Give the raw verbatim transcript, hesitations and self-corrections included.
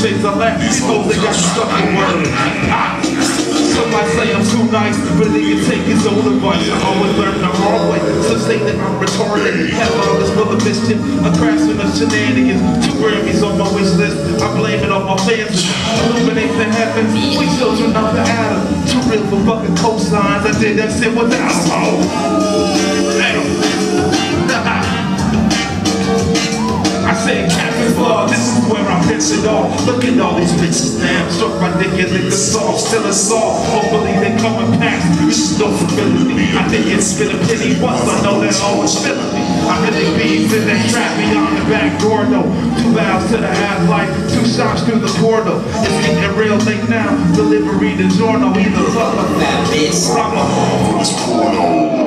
things I laugh, these hoes they got stuck in word. Ah. Somebody say I'm too nice, but they can take his own advice. I always learn the hard way. Some say that I'm retarded, have all this full of mischief, a craftsman of shenanigans, two Grammys on my wish list. I blame it on my fans. Illuminate the heavens, we children of the Adam. Too real for fucking cosigns. I did that shit with the asshole. I said, Captain Flaw, this is where I piss it off. Look at all these bitches now, struck my dick and lick the soft, still it's soft. Hopefully they coming past, this is no stability. I think it's been a pity once, I know that always feeling me. I'm in the beats in that trap beyond the back door, though. Two valves to the half light, two shots through the portal. It's getting real late now, delivery to Giorno, either fuck or that bitch.